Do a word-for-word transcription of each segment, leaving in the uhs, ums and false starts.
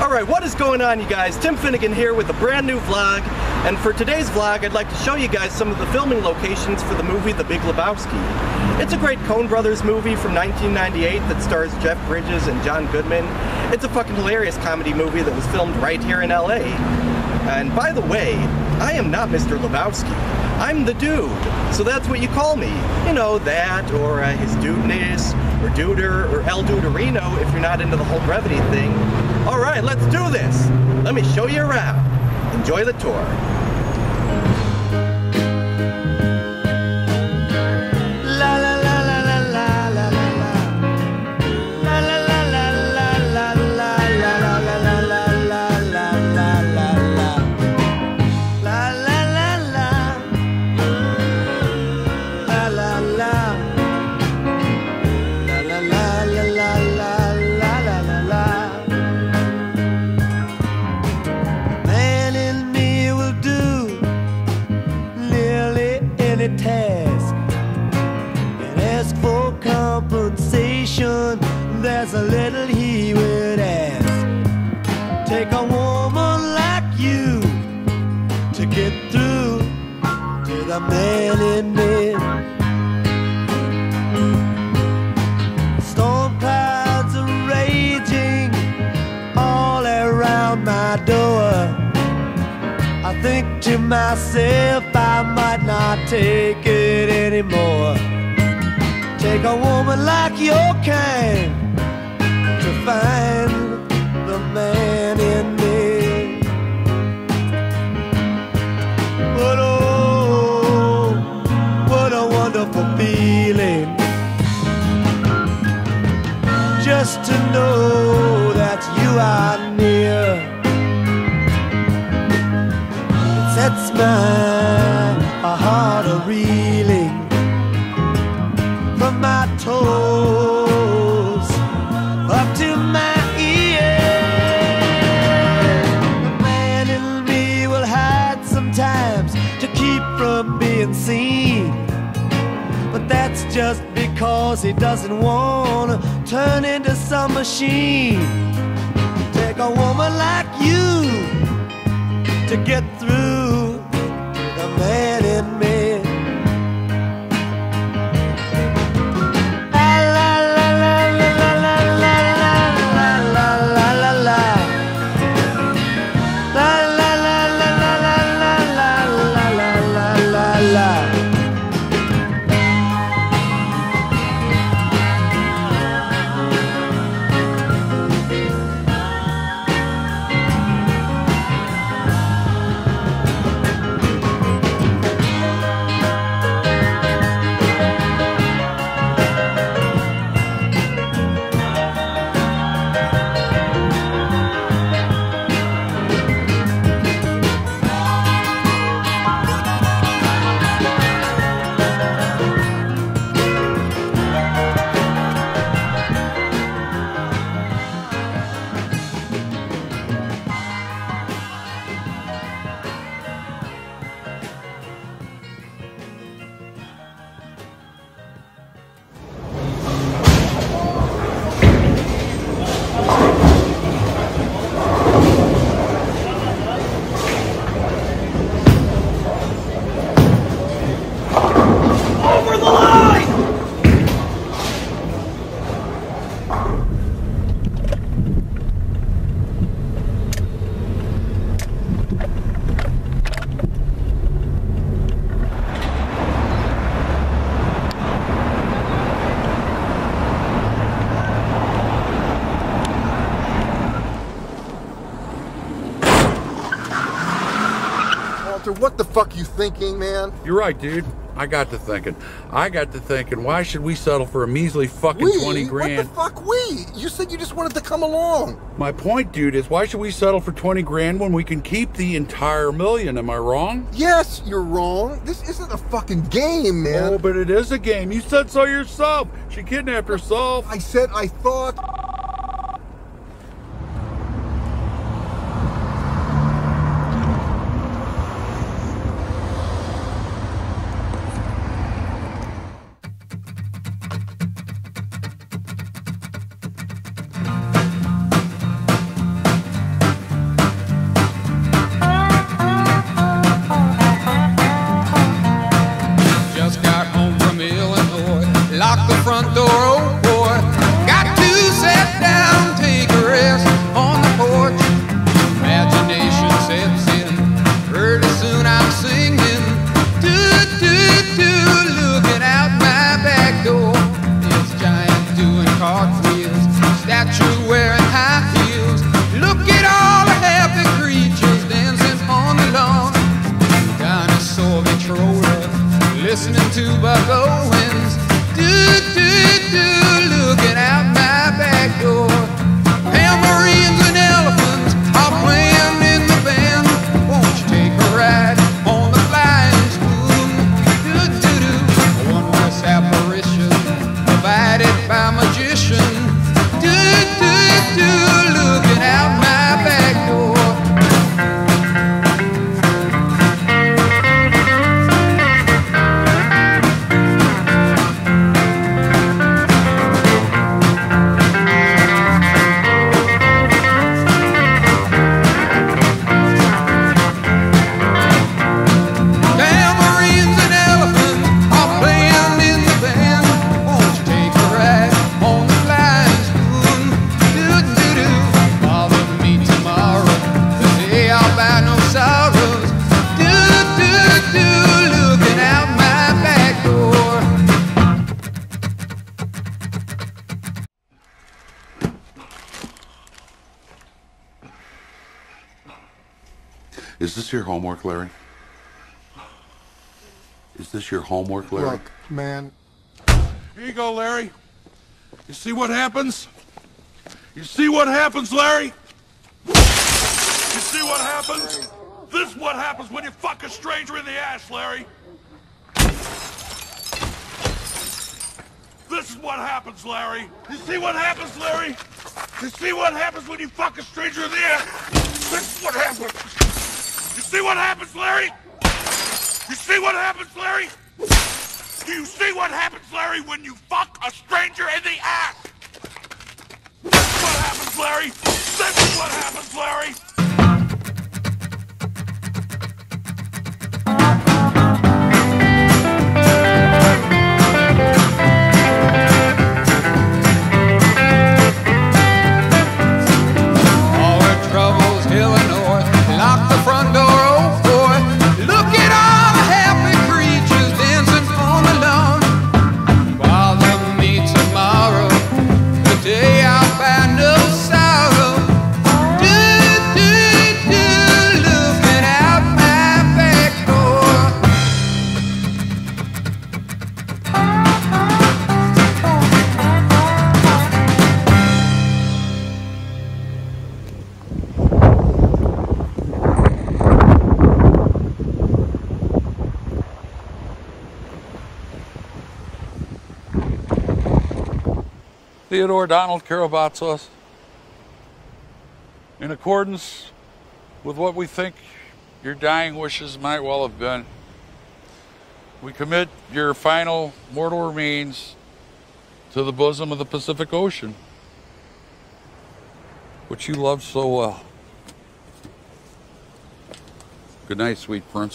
Alright, what is going on, you guys? Tim Finnegan here with a brand new vlog, and for today's vlog I'd like to show you guys some of the filming locations for the movie The Big Lebowski. It's a great Coen Brothers movie from nineteen ninety-eight that stars Jeff Bridges and John Goodman. It's a fucking hilarious comedy movie that was filmed right here in L A. And by the way, I am not Mister Lebowski. I'm the dude, so that's what you call me. You know, that, or uh, his dudeness, or duder, or El Duderino if you're not into the whole brevity thing. Alright, let's do this! Let me show you around. Enjoy the tour. Task and ask for compensation. There's a little he would ask. Take a woman like you to get through to the man in me. Storm clouds are raging all around my door. I think to myself, I might not take it anymore. Take a woman like your kind to find the man in me. But oh, what a wonderful feeling just to know that you are near. Sets my heart a-reeling from my toes up to my ears. The man in me will hide sometimes to keep from being seen, but that's just because he doesn't want to turn into some machine. Take a woman like you to get through to the man in me. La la la la la la la la la la la la. La la la la la la la la la la la. What the fuck you thinking, man? You're right, dude. I got to thinking. I got to thinking, why should we settle for a measly fucking we? twenty grand? What the fuck we? You said you just wanted to come along. My point, dude, is why should we settle for twenty grand when we can keep the entire million? Am I wrong? Yes, you're wrong. This isn't a fucking game, man. Oh, but it is a game. You said so yourself. She kidnapped herself. I said I thought... Is this your homework, Larry? Is this your homework, Larry? Look, man. Here you go, Larry. You see what happens? You see what happens, Larry? You see what happens? This is what happens when you fuck a stranger in the ass, Larry. This is what happens, Larry. You see what happens, Larry? You see what happens when you fuck a stranger in the ass? This is what happens. You see what happens, Larry? You see what happens, Larry? Do you see what happens, Larry, when you fuck a stranger in the ass? This is what happens, Larry. This is what happens, Larry. Theodore Donald Karabatsos, in accordance with what we think your dying wishes might well have been, we commit your final mortal remains to the bosom of the Pacific Ocean, which you loved so well. Good night, sweet prince.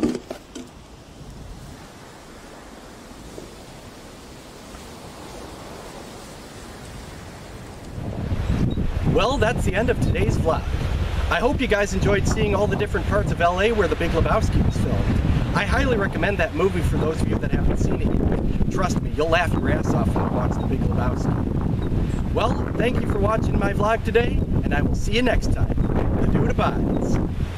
Well, that's the end of today's vlog. I hope you guys enjoyed seeing all the different parts of L A where The Big Lebowski was filmed. I highly recommend that movie for those of you that haven't seen it yet. Trust me, you'll laugh your ass off when you watch The Big Lebowski. Well, thank you for watching my vlog today, and I will see you next time. The Dude abides.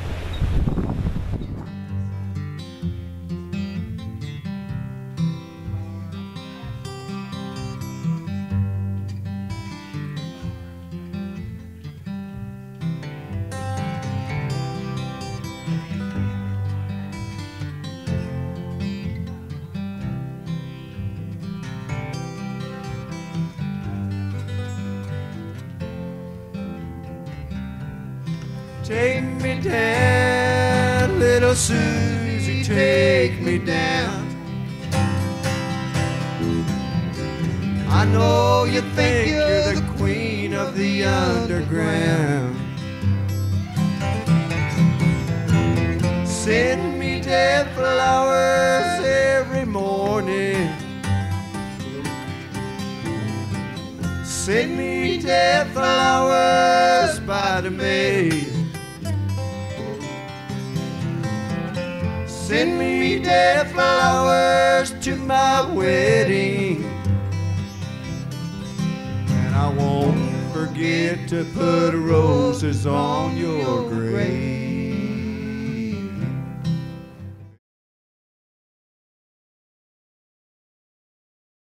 Take me down, little Susie, take me down. I know you think you're the queen of the underground. Send me dead flowers every morning. Send me dead flowers by the maid. Send me dead flowers to my wedding, and I won't forget to put roses on your grave.